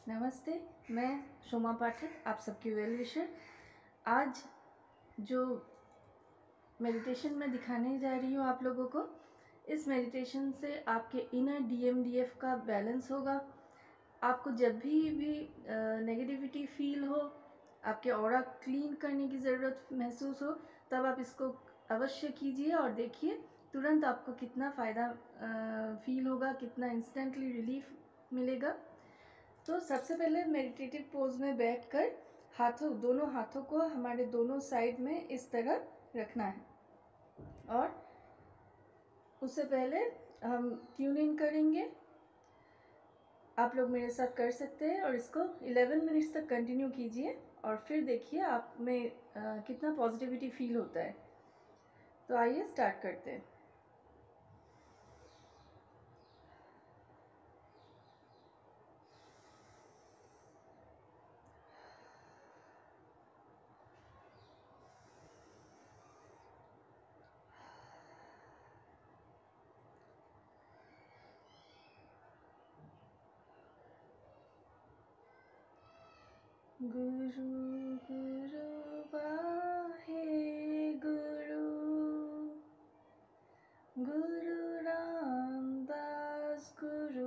नमस्ते, मैं शोमा पाठक, आप सबकी वेल विशर। आज जो मेडिटेशन मैं दिखाने जा रही हूँ आप लोगों को, इस मेडिटेशन से आपके इनर DMDF का बैलेंस होगा। आपको जब भी नेगेटिविटी फील हो, आपके ऑरा क्लीन करने की ज़रूरत महसूस हो, तब आप इसको अवश्य कीजिए और देखिए तुरंत आपको कितना फ़ायदा फील होगा, कितना इंस्टेंटली रिलीफ मिलेगा। तो सबसे पहले मेडिटेटिव पोज में बैठकर दोनों हाथों को हमारे दोनों साइड में इस तरह रखना है और उससे पहले हम ट्यून इन करेंगे। आप लोग मेरे साथ कर सकते हैं और इसको 11 मिनट्स तक कंटिन्यू कीजिए और फिर देखिए आप में कितना पॉजिटिविटी फील होता है। तो आइए स्टार्ट करते हैं। गुरु गुरु वाहे गुरु, गुरु रामदास गुरु,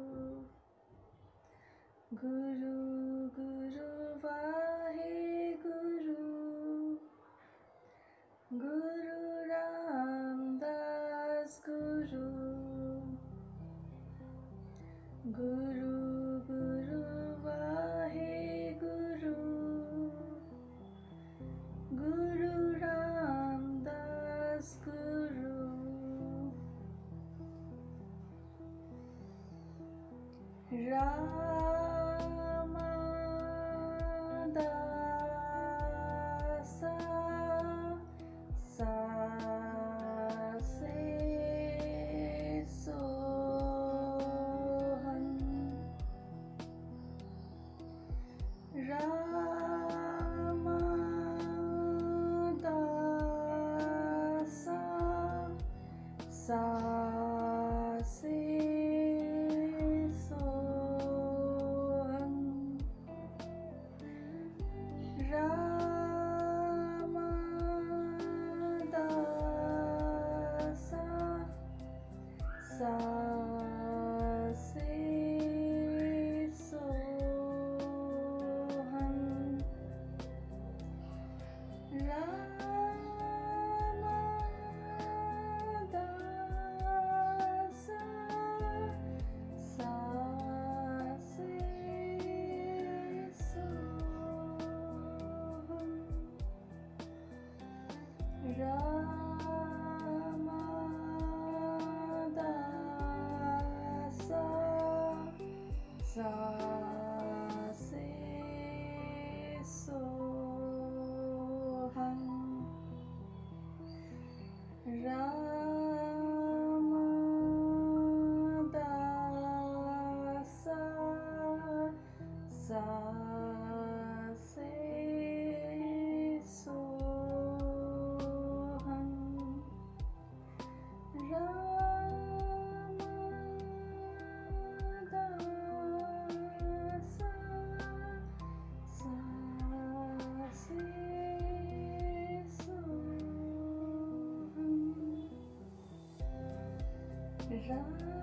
गुरु गुरु वाहे गुरु, गुरु रामदास गुरु, गुरु गुरु वाहे गुरु, गुरु रामदास गुरु। रामदासा सा से सोहम, रामदासा सा से सोहम, रामदासा सा से सोहम, रामदासा सा से सोहम, रामदासा सा से सोहम, रामदासा सा से सोहम, रामदासा सा से सोहम,